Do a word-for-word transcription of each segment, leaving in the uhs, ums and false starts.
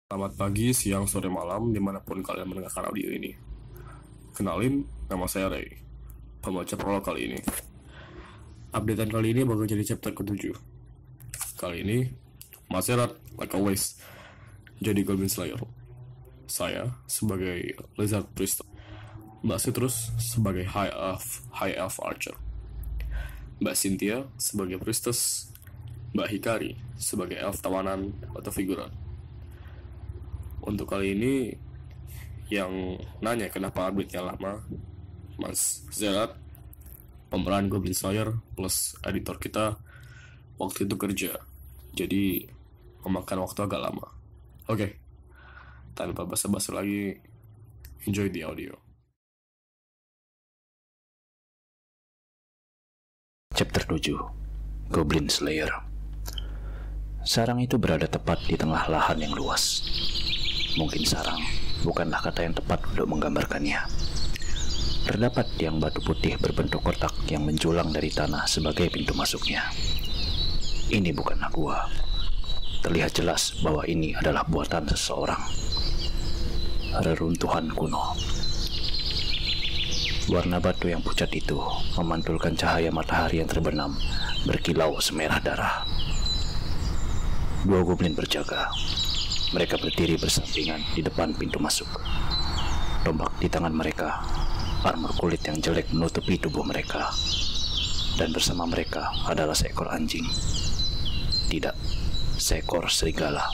Selamat pagi, siang, sore, malam, dimanapun kalian mendengarkan audio ini. Kenalin, nama saya Ray, pembaca prolog kali ini. Updatean kali ini bakal jadi chapter ketujuh. Kali ini, Maserat, like always, jadi Goblin Slayer. Saya sebagai Lizard Priest, Mbak Citrus sebagai High Elf, High Elf Archer, Mbak Cynthia sebagai Priestess, Mbak Hikari sebagai Elf tawanan atau figuran. Untuk kali ini, yang nanya kenapa update-nya lama, Mas Zerat, pemeran Goblin Slayer plus editor kita, waktu itu kerja, jadi memakan waktu agak lama. Oke, tanpa basa-basi lagi, enjoy the audio. Chapter tujuh, Goblin Slayer. Sarang itu berada tepat di tengah lahan yang luas. Mungkin sarang bukanlah kata yang tepat untuk menggambarkannya. Terdapat tiang batu putih berbentuk kotak yang menjulang dari tanah sebagai pintu masuknya. Ini bukanlah gua. Terlihat jelas bahwa ini adalah buatan seseorang. Reruntuhan kuno. Warna batu yang pucat itu memantulkan cahaya matahari yang terbenam berkilau semerah darah. Dua goblin berjaga. Mereka berdiri bersampingan di depan pintu masuk. Tombak di tangan mereka, armor kulit yang jelek menutupi tubuh mereka. Dan bersama mereka adalah seekor anjing. Tidak, seekor serigala.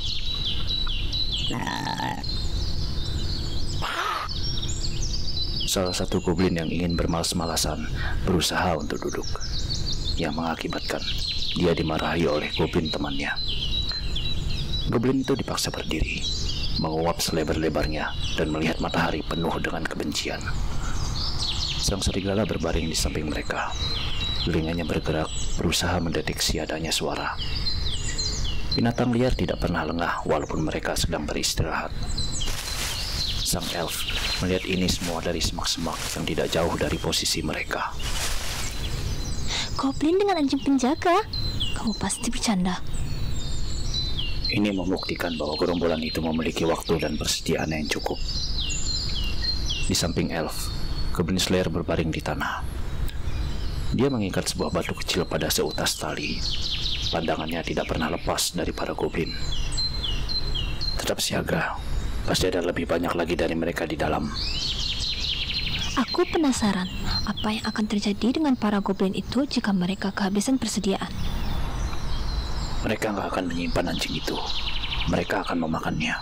Salah satu goblin yang ingin bermalas-malasan berusaha untuk duduk, yang mengakibatkan dia dimarahi oleh goblin temannya. Goblin itu dipaksa berdiri, menguap selebar-lebarnya dan melihat matahari penuh dengan kebencian. Sang serigala berbaring di samping mereka. Telinganya bergerak, berusaha mendeteksi adanya suara. Binatang liar tidak pernah lengah walaupun mereka sedang beristirahat. Sang elf melihat ini semua dari semak-semak yang tidak jauh dari posisi mereka. Goblin dengan anjing penjaga? Kamu pasti bercanda. Ini membuktikan bahwa gerombolan itu memiliki waktu dan persediaan yang cukup. Di samping elf, Goblin Slayer berbaring di tanah. Dia mengikat sebuah batu kecil pada seutas tali. Pandangannya tidak pernah lepas dari para goblin. Tetap siaga, pasti ada lebih banyak lagi dari mereka di dalam. Aku penasaran apa yang akan terjadi dengan para goblin itu jika mereka kehabisan persediaan. Mereka nggak akan menyimpan anjing itu. Mereka akan memakannya.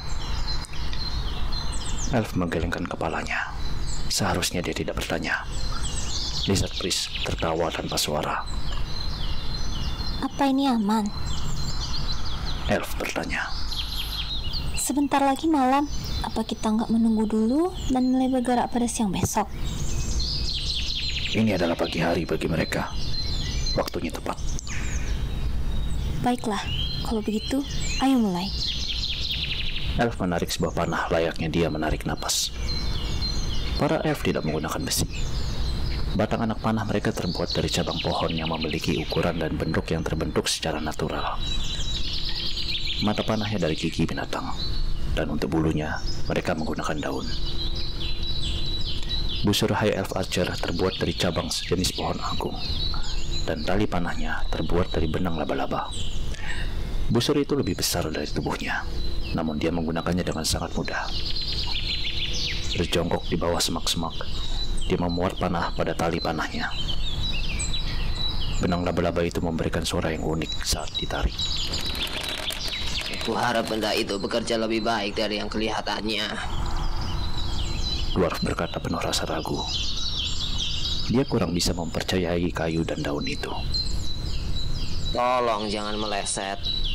Elf menggelengkan kepalanya. Seharusnya dia tidak bertanya. Lizard Priest tertawa tanpa suara. Apa ini aman? Elf bertanya. Sebentar lagi malam. Apa kita nggak menunggu dulu dan mulai bergerak pada siang besok? Ini adalah pagi hari bagi mereka. Waktunya tepat. Baiklah, kalau begitu, ayo mulai. Elf menarik sebuah panah layaknya dia menarik napas. Para elf tidak menggunakan besi. Batang anak panah mereka terbuat dari cabang pohon yang memiliki ukuran dan bentuk yang terbentuk secara natural. Mata panahnya dari gigi binatang, dan untuk bulunya mereka menggunakan daun. Busur High Elf Archer terbuat dari cabang sejenis pohon agung, dan tali panahnya terbuat dari benang laba-laba. Busur itu lebih besar dari tubuhnya, namun dia menggunakannya dengan sangat mudah. Berjongkok di bawah semak-semak, dia memuat panah pada tali panahnya. Benang laba-laba itu memberikan suara yang unik saat ditarik. Kuharap benda itu bekerja lebih baik dari yang kelihatannya. Dwarf berkata penuh rasa ragu. Dia kurang bisa mempercayai kayu dan daun itu. Tolong jangan meleset.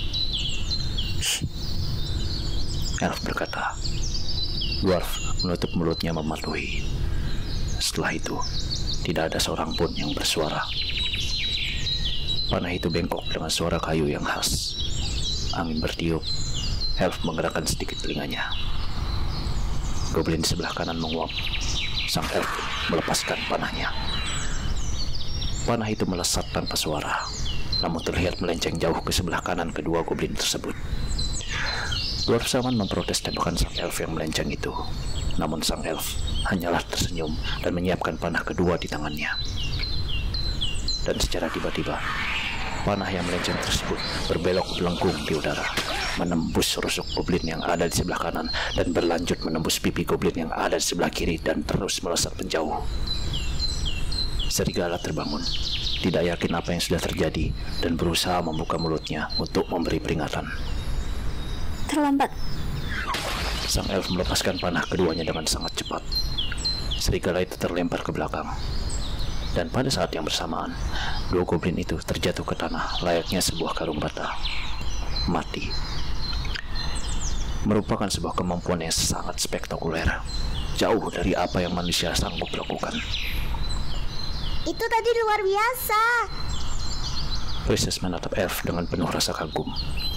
Elf berkata. Dwarf menutup mulutnya mematuhi. Setelah itu, tidak ada seorang pun yang bersuara. Panah itu bengkok dengan suara kayu yang khas. Angin bertiup. Elf menggerakkan sedikit telinganya. Goblin di sebelah kanan menguap. Sang elf melepaskan panahnya. Panah itu melesat tanpa suara, namun terlihat melenceng jauh ke sebelah kanan kedua goblin tersebut. Dwarf Shaman memprotes tembakan sang elf yang melenceng itu. Namun sang elf hanyalah tersenyum dan menyiapkan panah kedua di tangannya. Dan secara tiba-tiba, panah yang melenceng tersebut berbelok melengkung di udara, menembus rusuk goblin yang ada di sebelah kanan dan berlanjut menembus pipi goblin yang ada di sebelah kiri dan terus melesat menjauh. Serigala terbangun, tidak yakin apa yang sudah terjadi dan berusaha membuka mulutnya untuk memberi peringatan. Terlambat. Sang elf melepaskan panah keduanya dengan sangat cepat. Serigala itu terlempar ke belakang. Dan pada saat yang bersamaan, dua goblin itu terjatuh ke tanah layaknya sebuah karung bata. Mati. Merupakan sebuah kemampuan yang sangat spektakuler. Jauh dari apa yang manusia sanggup lakukan. Itu tadi luar biasa. Princess menatap elf dengan penuh rasa kagum.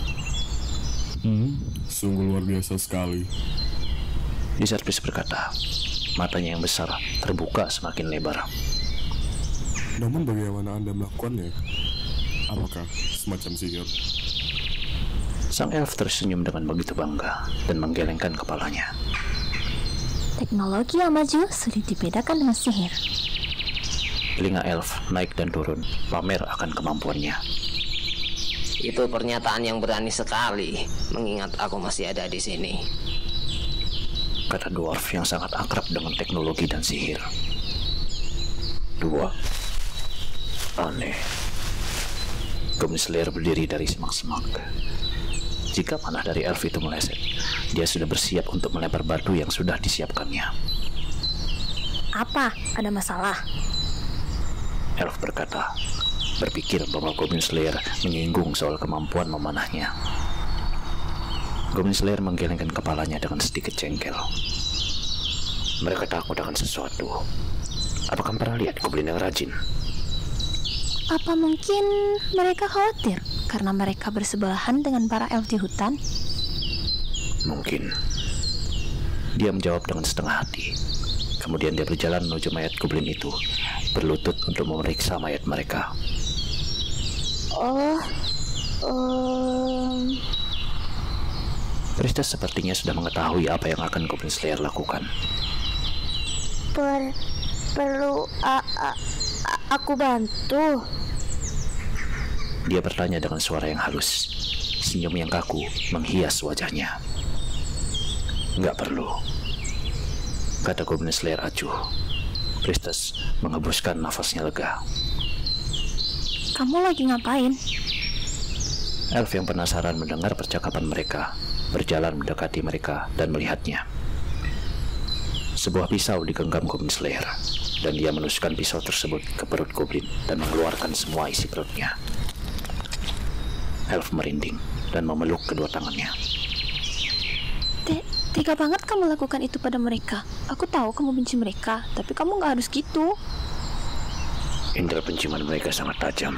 Hmm, sungguh luar biasa sekali. Lizardfish berkata, matanya yang besar terbuka semakin lebar. Namun bagaimana Anda melakukannya? Apakah semacam sihir? Sang elf tersenyum dengan begitu bangga dan menggelengkan kepalanya. Teknologi yang maju sulit dibedakan dengan sihir. Telinga elf naik dan turun, pamer akan kemampuannya. Itu pernyataan yang berani sekali, mengingat aku masih ada di sini. Kata dwarf yang sangat akrab dengan teknologi dan sihir. Dua. Aneh. Goblin Slayer berdiri dari semak-semak. Jika panah dari elf itu meleset, dia sudah bersiap untuk melempar batu yang sudah disiapkannya. Apa? Ada masalah? Elf berkata, berpikir bahwa Goblin Slayer menyinggung soal kemampuan memanahnya. Goblin Slayer menggelengkan kepalanya dengan sedikit jengkel. Mereka takut akan sesuatu. Apakah pernah lihat goblin yang rajin? Apa mungkin mereka khawatir karena mereka bersebelahan dengan para elf di hutan? Mungkin. Dia menjawab dengan setengah hati. Kemudian dia berjalan menuju mayat goblin itu, berlutut untuk memeriksa mayat mereka. Oh, um... Priestess sepertinya sudah mengetahui apa yang akan Goblin Slayer lakukan. per perlu a a a- aku bantu. Dia bertanya dengan suara yang halus. Senyum yang kaku menghias wajahnya. Nggak perlu, kata Goblin Slayer acuh. Priestess menghembuskan nafasnya lega. Kamu lagi ngapain? Elf yang penasaran mendengar percakapan mereka berjalan mendekati mereka dan melihatnya. Sebuah pisau digenggam Goblin Slayer, dan dia menusukkan pisau tersebut ke perut goblin dan mengeluarkan semua isi perutnya. Elf merinding dan memeluk kedua tangannya. Te- Tega banget kamu lakukan itu pada mereka. Aku tahu kamu benci mereka, tapi kamu gak harus gitu. Indera penciuman mereka sangat tajam.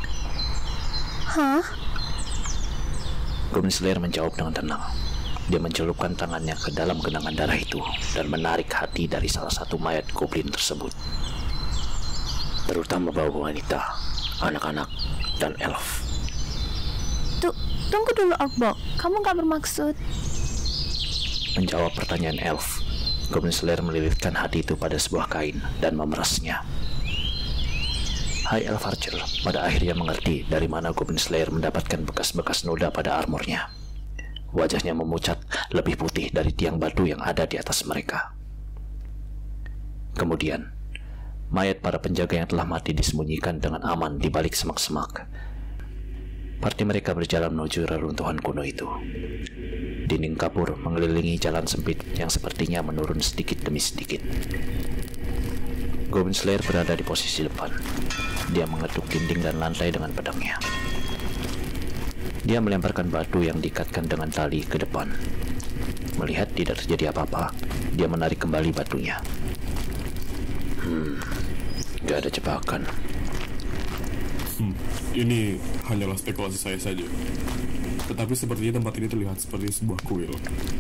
Hah? Goblin Slayer menjawab dengan tenang. Dia mencelupkan tangannya ke dalam genangan darah itu dan menarik hati dari salah satu mayat goblin tersebut. Terutama bau wanita, anak-anak, dan elf. Tuh, tunggu dulu Orkbok. Kamu gak bermaksud... Menjawab pertanyaan elf, Goblin Slayer melilitkan hati itu pada sebuah kain dan memerasnya. Hai Elf Archer, pada akhirnya mengerti dari mana Goblin Slayer mendapatkan bekas-bekas noda pada armornya. Wajahnya memucat lebih putih dari tiang batu yang ada di atas mereka. Kemudian, mayat para penjaga yang telah mati disembunyikan dengan aman di balik semak-semak. Parti mereka berjalan menuju reruntuhan kuno itu. Dinding kapur mengelilingi jalan sempit yang sepertinya menurun sedikit demi sedikit. Goblin Slayer berada di posisi depan. Dia mengetuk dinding dan lantai dengan pedangnya. Dia melemparkan batu yang diikatkan dengan tali ke depan. Melihat tidak terjadi apa-apa, dia menarik kembali batunya. Hmm, gak ada jebakan. Hmm, ini hanyalah spekulasi saya saja. Tetapi sepertinya tempat ini terlihat seperti sebuah kuil.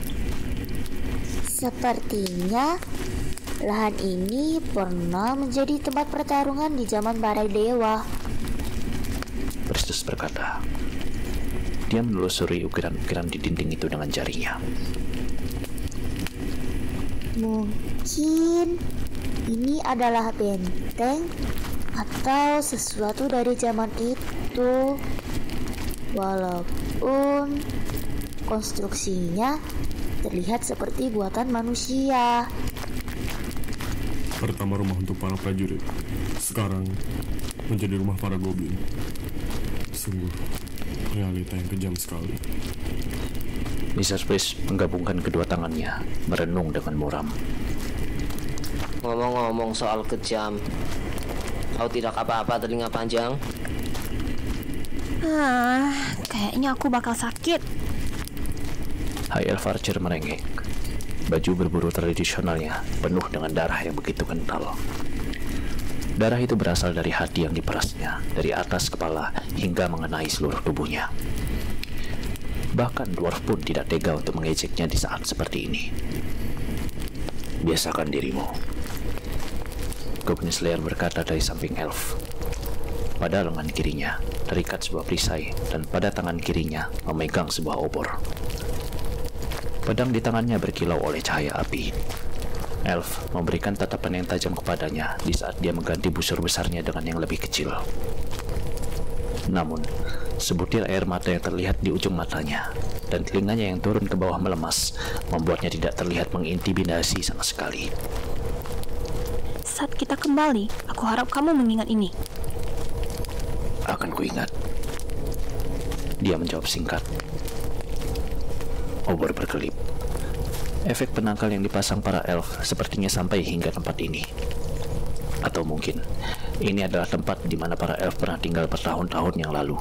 Sepertinya lahan ini pernah menjadi tempat pertarungan di zaman para dewa. Priestess berkata. Dia menelusuri ukiran-ukiran di dinding itu dengan jarinya. Mungkin ini adalah benteng atau sesuatu dari zaman itu. Walaupun konstruksinya terlihat seperti buatan manusia. Pertama rumah untuk para prajurit, sekarang menjadi rumah para goblin. Sungguh realita yang kejam sekali. Mister Priest menggabungkan kedua tangannya, merenung dengan muram. Ngomong-ngomong soal kejam, kau tidak apa-apa telinga panjang? Ah, kayaknya aku bakal sakit. High Elf Archer merengek. Baju berburu tradisionalnya penuh dengan darah yang begitu kental. Darah itu berasal dari hati yang diperasnya, dari atas kepala hingga mengenai seluruh tubuhnya. Bahkan dwarf pun tidak tega untuk mengejeknya di saat seperti ini. Biasakan dirimu, Goblin Slayer berkata dari samping elf. Pada lengan kirinya terikat sebuah perisai dan pada tangan kirinya memegang sebuah obor. Pedang di tangannya berkilau oleh cahaya api. Elf memberikan tatapan yang tajam kepadanya di saat dia mengganti busur besarnya dengan yang lebih kecil. Namun, sebutir air mata yang terlihat di ujung matanya dan telinganya yang turun ke bawah melemas membuatnya tidak terlihat mengintimidasi sama sekali. Saat kita kembali, aku harap kamu mengingat ini. Akan kuingat. Dia menjawab singkat. Obor berkelip. Efek penangkal yang dipasang para elf sepertinya sampai hingga tempat ini. Atau mungkin ini adalah tempat di mana para elf pernah tinggal bertahun-tahun yang lalu.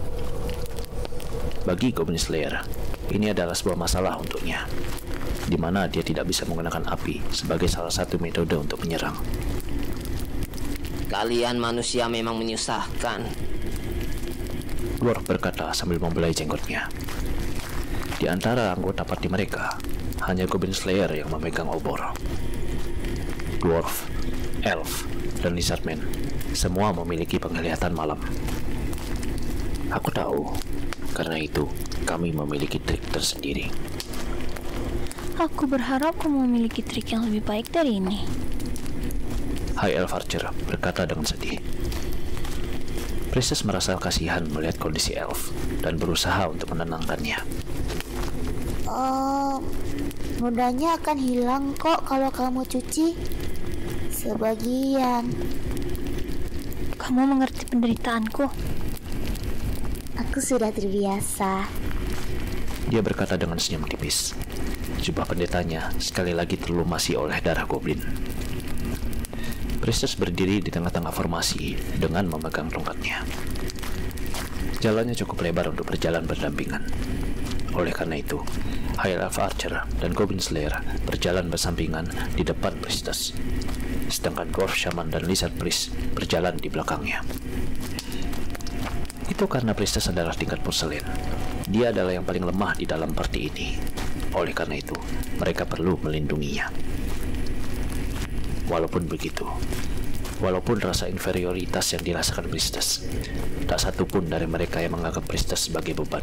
Bagi Goblin Slayer, ini adalah sebuah masalah untuknya, di mana dia tidak bisa menggunakan api sebagai salah satu metode untuk menyerang. Kalian manusia memang menyusahkan. Dwarf berkata sambil membelai jenggotnya. Di antara anggota parti mereka, hanya Goblin Slayer yang memegang obor. Dwarf, Elf, dan Lizardman semua memiliki penglihatan malam. Aku tahu, karena itu kami memiliki trik tersendiri. Aku berharap kamu memiliki trik yang lebih baik dari ini. High Elf Archer berkata dengan sedih. Princess merasa kasihan melihat kondisi Elf dan berusaha untuk menenangkannya. Oh, nodanya akan hilang kok kalau kamu cuci. Sebagian. Kamu mengerti penderitaanku. Aku sudah terbiasa. Dia berkata dengan senyum tipis. Jubah pendetanya sekali lagi terlumasi oleh darah goblin. Priestess berdiri di tengah-tengah formasi dengan memegang tongkatnya. Jalannya cukup lebar untuk berjalan berdampingan. Oleh karena itu, High Elf Archer dan Goblin Slayer berjalan bersampingan di depan Priestess, sedangkan Dwarf Shaman dan Lizard Priest berjalan di belakangnya. Itu karena Priestess adalah tingkat porselen. Dia adalah yang paling lemah di dalam party ini. Oleh karena itu, mereka perlu melindunginya. Walaupun begitu, walaupun rasa inferioritas yang dirasakan Priestess, tak satu pun dari mereka yang menganggap Priestess sebagai beban.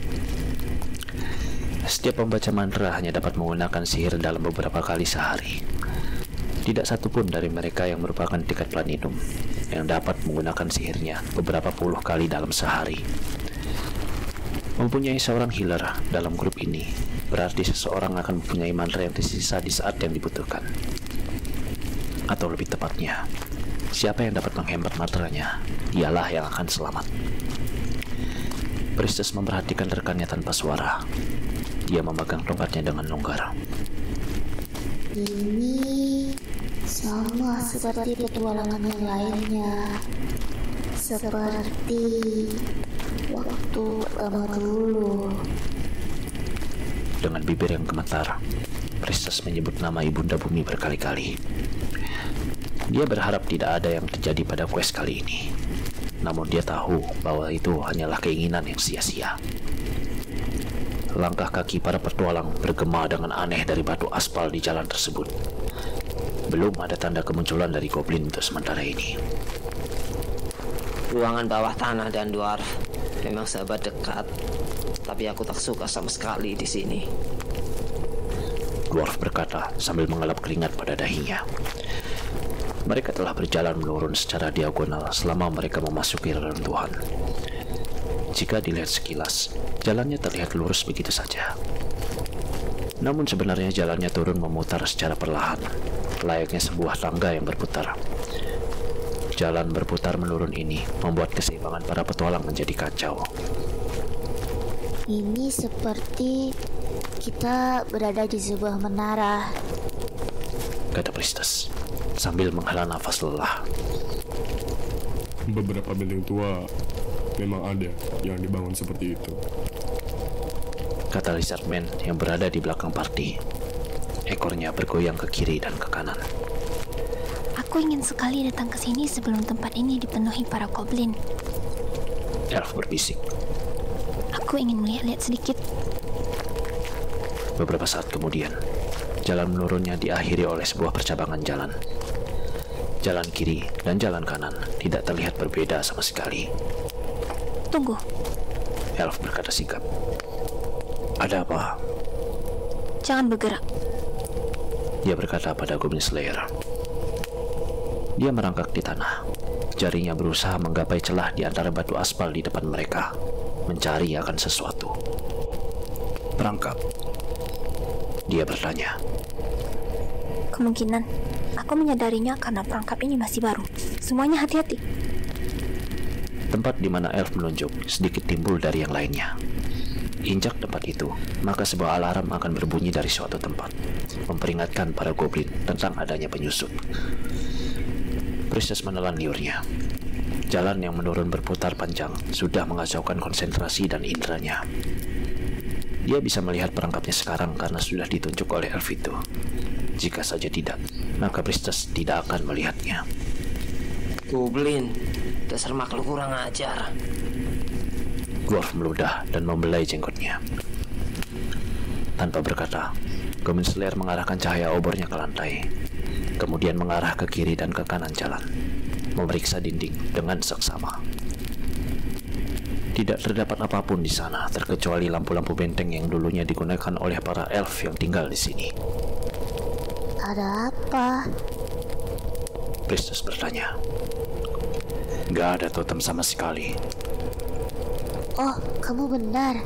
Setiap pembaca mantra hanya dapat menggunakan sihir dalam beberapa kali sehari. Tidak satu pun dari mereka yang merupakan tingkat platinum yang dapat menggunakan sihirnya beberapa puluh kali dalam sehari. Mempunyai seorang healer dalam grup ini berarti seseorang akan mempunyai mantra yang tersisa di saat yang dibutuhkan. Atau lebih tepatnya, siapa yang dapat menghemat mantranya, dialah yang akan selamat. Priestess memperhatikan rekannya tanpa suara. Dia memegang tongkatnya dengan longgar. Ini sama seperti petualangan yang lainnya. Seperti waktu pertama dulu. Dengan bibir yang gemetar, Priestess menyebut nama Ibunda Bumi berkali-kali. Dia berharap tidak ada yang terjadi pada quest kali ini. Namun dia tahu bahwa itu hanyalah keinginan yang sia-sia. Langkah kaki para petualang bergema dengan aneh dari batu aspal di jalan tersebut. Belum ada tanda kemunculan dari goblin untuk sementara ini. Ruangan bawah tanah dan dwarf. Memang sahabat dekat, tapi aku tak suka sama sekali di sini. Dwarf berkata sambil mengelap keringat pada dahinya. Mereka telah berjalan menurun secara diagonal selama mereka memasuki reruntuhan. Jika dilihat sekilas, jalannya terlihat lurus begitu saja. Namun sebenarnya jalannya turun memutar secara perlahan, layaknya sebuah tangga yang berputar. Jalan berputar menurun ini membuat keseimbangan para petualang menjadi kacau. Ini seperti kita berada di sebuah menara, kata Priestess sambil menghela nafas lelah. Beberapa benteng tua memang ada yang dibangun seperti itu, kata Lizardman yang berada di belakang party. Ekornya bergoyang ke kiri dan ke kanan. Aku ingin sekali datang ke sini sebelum tempat ini dipenuhi para goblin. Elf berbisik. Aku ingin melihat-lihat sedikit. Beberapa saat kemudian, jalan menurunnya diakhiri oleh sebuah percabangan jalan. Jalan kiri dan jalan kanan tidak terlihat berbeda sama sekali. Tunggu. Elf berkata sigap. Ada apa? Jangan bergerak. Dia berkata pada Goblin Slayer. Dia merangkak di tanah. Jarinya berusaha menggapai celah di antara batu aspal di depan mereka, mencari akan sesuatu. Perangkap? Dia bertanya. Kemungkinan aku menyadarinya karena perangkap ini masih baru. Semuanya hati-hati. Tempat di mana Elf menunjuk sedikit timbul dari yang lainnya. Injak tempat itu, maka sebuah alarm akan berbunyi dari suatu tempat, memperingatkan para goblin tentang adanya penyusup. Priestess menelan liurnya. Jalan yang menurun berputar panjang sudah mengacaukan konsentrasi dan inderanya. Dia bisa melihat perangkapnya sekarang karena sudah ditunjuk oleh Elf itu. Jika saja tidak, maka Priestess tidak akan melihatnya. Goblin, dasar makhluk kurang ajar. Dwarf meludah dan membelai jenggotnya. Tanpa berkata, Goblin Slayer mengarahkan cahaya obornya ke lantai, kemudian mengarah ke kiri dan ke kanan jalan, memeriksa dinding dengan seksama. Tidak terdapat apapun di sana terkecuali lampu-lampu benteng yang dulunya digunakan oleh para elf yang tinggal di sini. Ada apa? Priestess bertanya. Gak ada totem sama sekali. Oh, kamu benar.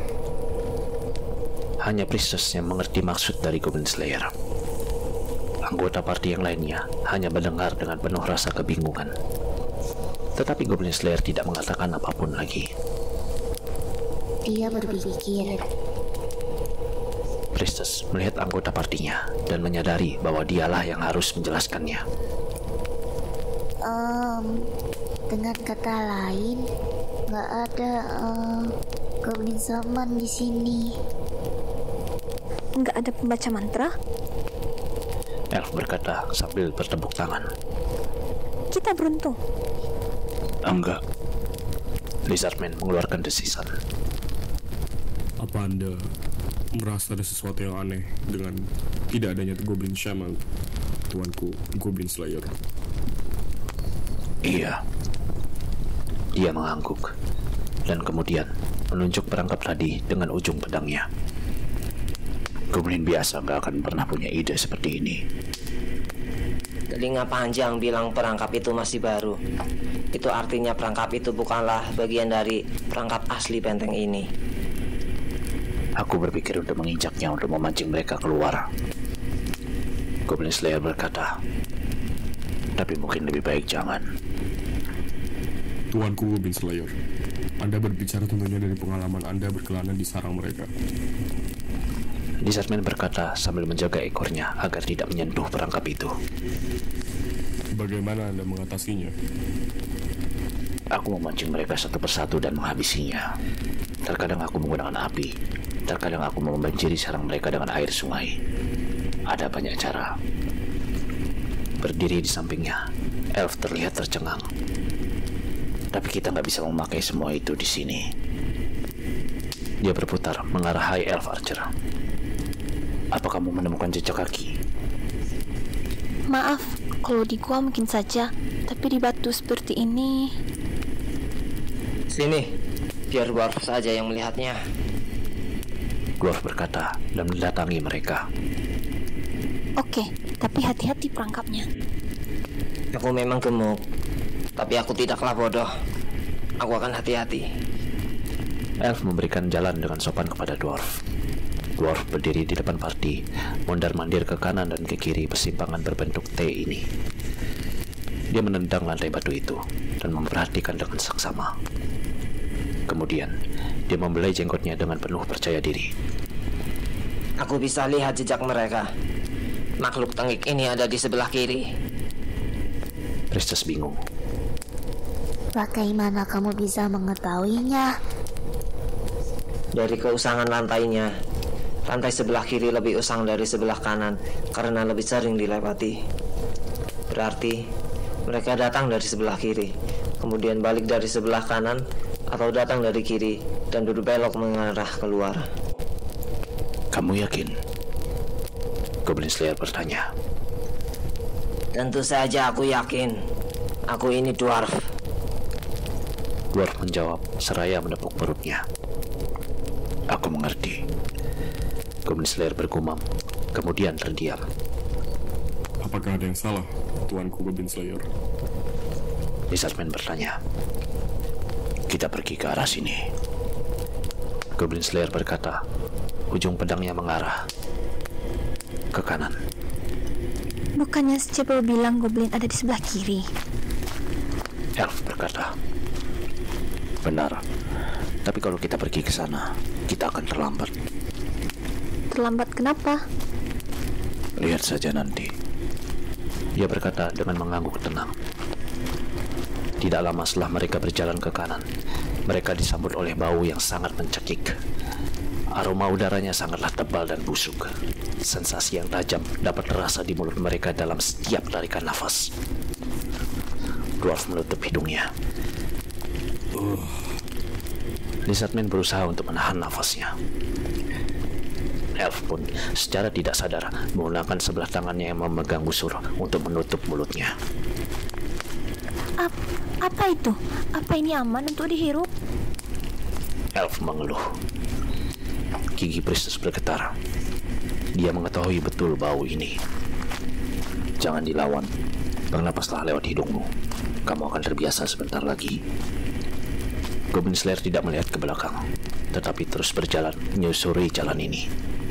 Hanya Priestess yang mengerti maksud dari Goblin Slayer. Anggota party yang lainnya hanya mendengar dengan penuh rasa kebingungan. Tetapi Goblin Slayer tidak mengatakan apapun lagi. Dia berpikir. Priestess melihat anggota partinya dan menyadari bahwa dialah yang harus menjelaskannya. Um, dengan kata lain, nggak ada um, goblin zaman di sini. Nggak ada pembaca mantra? Elf berkata sambil bertepuk tangan. Kita beruntung. Enggak. Lizardman mengeluarkan desisan. Apa Anda merasa ada sesuatu yang aneh dengan tidak adanya Goblin Shaman, tuanku Goblin Slayer? Iya. Dia mengangguk dan kemudian menunjuk perangkap tadi dengan ujung pedangnya. Goblin biasa gak akan pernah punya ide seperti ini. Telinga panjang bilang perangkap itu masih baru. Itu artinya perangkap itu bukanlah bagian dari perangkap asli benteng ini. Aku berpikir untuk menginjaknya untuk memancing mereka keluar. Goblin Slayer berkata. Tapi mungkin lebih baik jangan. Tuanku Goblin Slayer, Anda berbicara tentunya dari pengalaman Anda berkelana di sarang mereka. Lizardman berkata sambil menjaga ekornya agar tidak menyentuh perangkap itu. Bagaimana Anda mengatasinya? Aku memancing mereka satu persatu dan menghabisinya. Terkadang aku menggunakan api, terkadang aku membanjiri sarang mereka dengan air sungai. Ada banyak cara. Berdiri di sampingnya, Elf terlihat tercengang. Tapi kita nggak bisa memakai semua itu di sini. Dia berputar mengarah High Elf Archer. Apa kamu menemukan jejak kaki? Maaf, kalau di gua mungkin saja, tapi di batu seperti ini. Sini, Biar dwarf saja yang melihatnya. Dwarf berkata dan mendatangi mereka. Oke, tapi hati-hati perangkapnya. Aku memang gemuk, tapi aku tidaklah bodoh. Aku akan hati-hati. Elf memberikan jalan dengan sopan kepada Dwarf. Dwarf berdiri di depan party, mondar-mandir ke kanan dan ke kiri persimpangan berbentuk T ini. Dia menendang lantai batu itu dan memperhatikan dengan seksama. Kemudian, dia membelai jenggotnya dengan penuh percaya diri. Aku bisa lihat jejak mereka. Makhluk tengik ini ada di sebelah kiri. Priestess bingung. Bagaimana kamu bisa mengetahuinya? Dari keusangan lantainya. Lantai sebelah kiri lebih usang dari sebelah kanan karena lebih sering dilewati. Berarti mereka datang dari sebelah kiri, kemudian balik dari sebelah kanan, atau datang dari kiri dan duduk belok mengarah keluar. Kamu yakin? Goblin Slayer bertanya. Tentu saja aku yakin. Aku ini dwarf. Dwarf menjawab seraya menepuk perutnya. Aku mengerti. Goblin Slayer bergumam, kemudian terdiam. Apakah ada yang salah, Tuanku Goblin Slayer? Lizardman bertanya. Kita pergi ke arah sini. Goblin Slayer berkata, ujung pedangnya mengarah ke kanan. Bukannya Cepel bilang goblin ada di sebelah kiri? Elf berkata, benar. Tapi kalau kita pergi ke sana, kita akan terlambat. Terlambat kenapa? Lihat saja nanti. Dia berkata dengan mengangguk tenang. Tidak lama setelah mereka berjalan ke kanan, mereka disambut oleh bau yang sangat mencekik. Aroma udaranya sangatlah tebal dan busuk. Sensasi yang tajam dapat terasa di mulut mereka dalam setiap tarikan nafas. Dwarf menutup hidungnya. Uh. Lizardman berusaha untuk menahan nafasnya. Elf pun secara tidak sadar menggunakan sebelah tangannya yang memegang busur untuk menutup mulutnya. Ap apa itu? Apa ini aman untuk dihirup? Elf mengeluh. Gigi Priestess bergetar. Dia mengetahui betul bau ini. Jangan dilawan. Bernapaslah lewat hidungmu. Kamu akan terbiasa sebentar lagi. Goblin Slayer tidak melihat ke belakang, tetapi terus berjalan menyusuri jalan ini.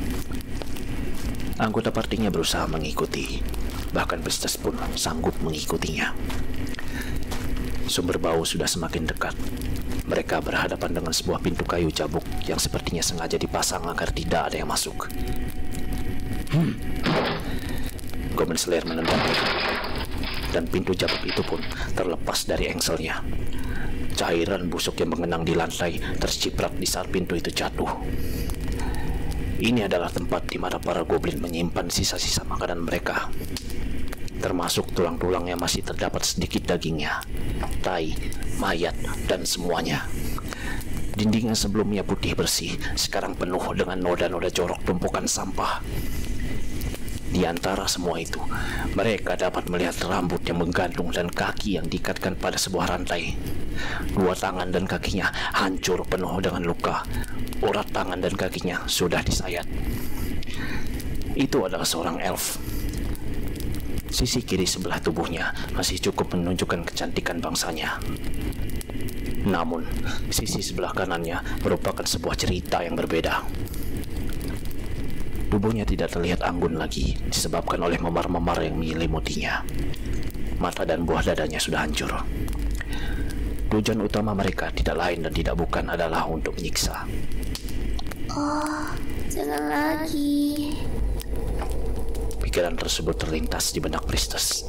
Anggota partinya berusaha mengikuti. Bahkan Priestess pun sanggup mengikutinya. Sumber bau sudah semakin dekat. Mereka berhadapan dengan sebuah pintu kayu cabuk yang sepertinya sengaja dipasang agar tidak ada yang masuk. Hmm. Goblin Slayer menendang, dan pintu cabuk itu pun terlepas dari engselnya. Cairan busuk yang mengenang di lantai terciprat di saat pintu itu jatuh. Ini adalah tempat di mana para goblin menyimpan sisa-sisa makanan mereka, termasuk tulang-tulang yang masih terdapat sedikit dagingnya, tai, mayat, dan semuanya. Dinding yang sebelumnya putih bersih sekarang penuh dengan noda-noda jorok tumpukan sampah. Di antara semua itu, mereka dapat melihat rambut yang menggantung dan kaki yang diikatkan pada sebuah rantai. Dua tangan dan kakinya hancur penuh dengan luka. Urat tangan dan kakinya sudah disayat. Itu adalah seorang elf. Sisi kiri sebelah tubuhnya masih cukup menunjukkan kecantikan bangsanya. Namun, sisi sebelah kanannya merupakan sebuah cerita yang berbeda. Tubuhnya tidak terlihat anggun lagi disebabkan oleh memar-memar yang menyelimutinya. Mata dan buah dadanya sudah hancur. Tujuan utama mereka tidak lain dan tidak bukan adalah untuk menyiksa. Oh, jangan lagi. Pikiran tersebut terlintas di benak Priestess.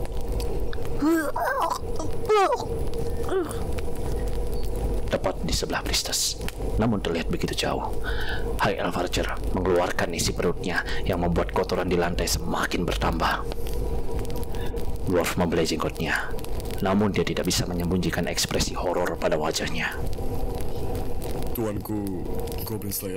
Tepat di sebelah Priestess, namun terlihat begitu jauh. High Elf Archer mengeluarkan isi perutnya yang membuat kotoran di lantai semakin bertambah. Dwarf membelai jenggotnya, namun dia tidak bisa menyembunyikan ekspresi horor pada wajahnya. Tuanku Goblin Slayer?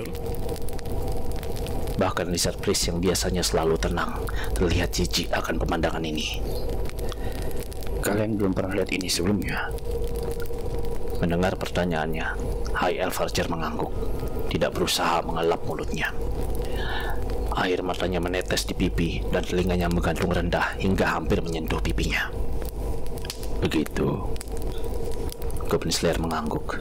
Bahkan Lizard Priest yang biasanya selalu tenang terlihat jijik akan pemandangan ini. Kalian belum pernah lihat ini sebelumnya? Mendengar pertanyaannya, High Elf Archer mengangguk, tidak berusaha mengelap mulutnya. Air matanya menetes di pipi dan telinganya menggantung rendah hingga hampir menyentuh pipinya. Begitu, Goblin Slayer mengangguk.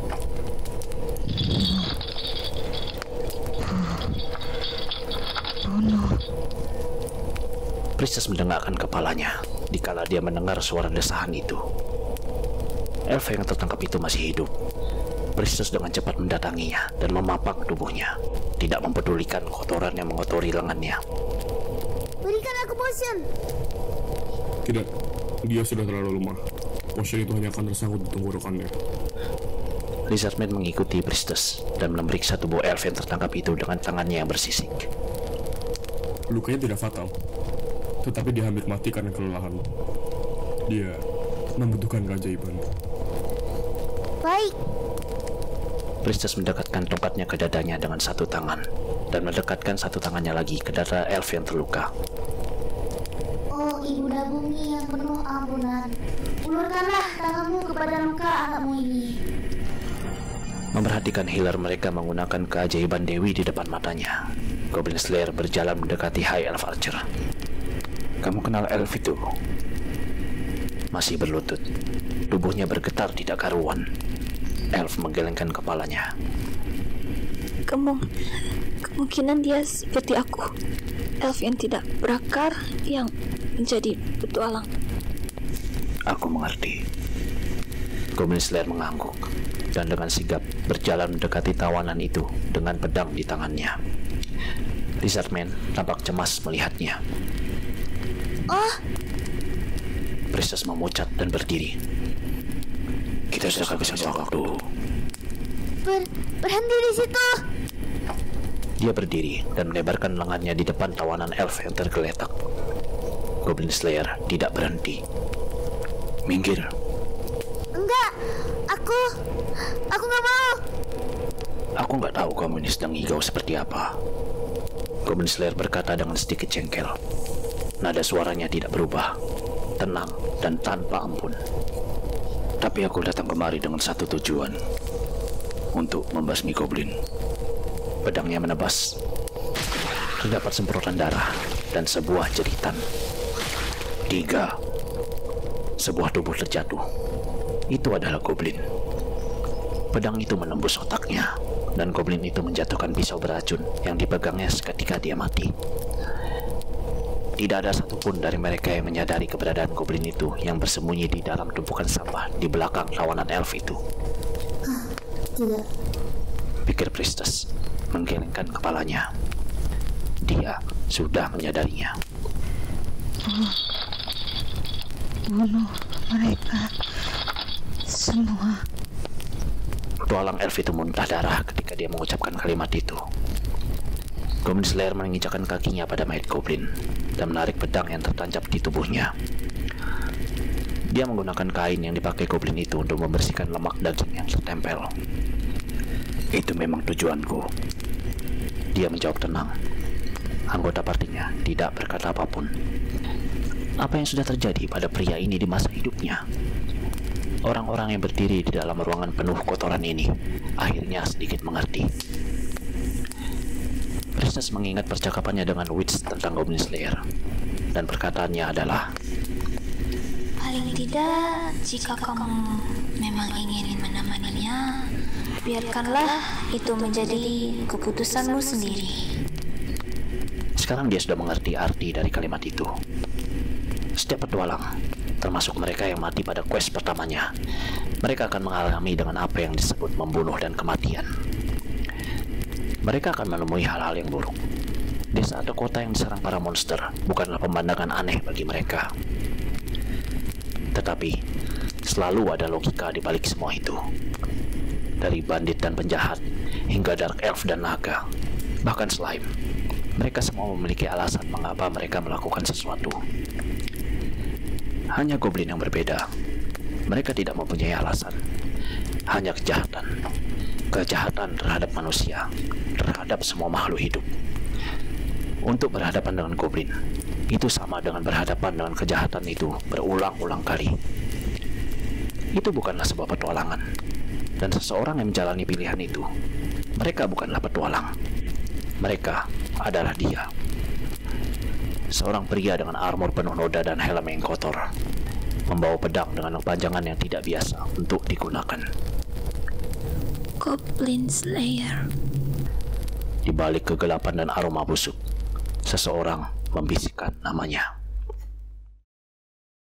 Priestess mendengakkan kepalanya dikala dia mendengar suara desahan itu. Elf yang tertangkap itu masih hidup. Priestess dengan cepat mendatanginya dan memapang tubuhnya, tidak mempedulikan kotoran yang mengotori lengannya. Berikan aku potion. Tidak, dia sudah terlalu lemah. Potion itu hanya akan tersangkut di tenggorokannya. Lizardman mengikuti Priestess dan memeriksa tubuh elf yang tertangkap itu dengan tangannya yang bersisik. Lukanya tidak fatal, tetapi dia hampir mati karena kelelahan. Dia membutuhkan keajaiban. Baik. Priestess mendekatkan tongkatnya ke dadanya dengan satu tangan dan mendekatkan satu tangannya lagi ke dada elf yang terluka. Oh, ibunda bumi yang penuh ampunan, ulurkanlah tanganmu kepada luka anakmu ini. Memperhatikan healer mereka menggunakan keajaiban Dewi di depan matanya, Goblin Slayer berjalan mendekati High Elf Archer. Kamu kenal elf itu? Masih berlutut, tubuhnya bergetar tidak karuan. Elf menggelengkan kepalanya. Kemung, kemungkinan dia seperti aku, elf yang tidak berakar, yang menjadi petualang. Aku mengerti. Goblin Slayer mengangguk dan dengan sigap berjalan mendekati tawanan itu dengan pedang di tangannya. Lizardman tampak cemas melihatnya. Oh, Priestess memucat dan berdiri. Kita sudah kehabisan waktu. ber berhenti di situ. Dia berdiri dan melebarkan lengannya di depan tawanan elf yang tergeletak. Goblin Slayer tidak berhenti. Minggir. Enggak, aku, aku nggak mau. Aku nggak tahu kamu ini sedang ngigau seperti apa. Goblin Slayer berkata dengan sedikit jengkel. Nada suaranya tidak berubah, tenang dan tanpa ampun. Tapi aku datang kemari dengan satu tujuan, untuk membasmi goblin. Pedangnya menebas. Terdapat semprotan darah dan sebuah jeritan. Tiga. Sebuah tubuh terjatuh. Itu adalah goblin. Pedang itu menembus otaknya, dan goblin itu menjatuhkan pisau beracun yang dipegangnya seketika dia mati. Tidak ada satupun dari mereka yang menyadari keberadaan goblin itu yang bersembunyi di dalam tumpukan sampah di belakang tawanan elf itu. Tidak. Pikir Priestess, menggelengkan kepalanya. Dia sudah menyadarinya. Bunuh mereka semua. Petualang elf itu muntah darah ketika dia mengucapkan kalimat itu. Goblin Slayer menginjakkan kakinya pada mayat goblin dan menarik pedang yang tertancap di tubuhnya. Dia menggunakan kain yang dipakai goblin itu untuk membersihkan lemak daging yang tertempel. Itu memang tujuanku. Dia menjawab tenang. Anggota partinya tidak berkata apapun. Apa yang sudah terjadi pada pria ini di masa hidupnya? Orang-orang yang berdiri di dalam ruangan penuh kotoran ini akhirnya sedikit mengerti. Priestess mengingat percakapannya dengan Witch tentang Goblin Slayer, dan perkataannya adalah, Paling tidak, jika kamu memang ingin menemaninya, biarkanlah itu menjadi keputusanmu sendiri. Sekarang dia sudah mengerti arti dari kalimat itu. Setiap petualang, termasuk mereka yang mati pada quest pertamanya, mereka akan mengalami dengan apa yang disebut membunuh dan kematian. Mereka akan menemui hal-hal yang buruk. Desa atau kota yang diserang para monster bukanlah pemandangan aneh bagi mereka. Tetapi, selalu ada logika di balik semua itu. Dari bandit dan penjahat, hingga dark elf dan naga, bahkan slime. Mereka semua memiliki alasan mengapa mereka melakukan sesuatu. Hanya goblin yang berbeda. Mereka tidak mempunyai alasan. Hanya kejahatan. Kejahatan terhadap manusia, terhadap semua makhluk hidup. Untuk berhadapan dengan goblin, itu sama dengan berhadapan dengan kejahatan itu berulang-ulang kali. Itu bukanlah sebuah petualangan. Dan seseorang yang menjalani pilihan itu, mereka bukanlah petualang. Mereka adalah dia. Seorang pria dengan armor penuh noda dan helm yang kotor, membawa pedang dengan panjangan yang tidak biasa untuk digunakan. Goblin Slayer. Di balik kegelapan dan aroma busuk, seseorang membisikkan namanya.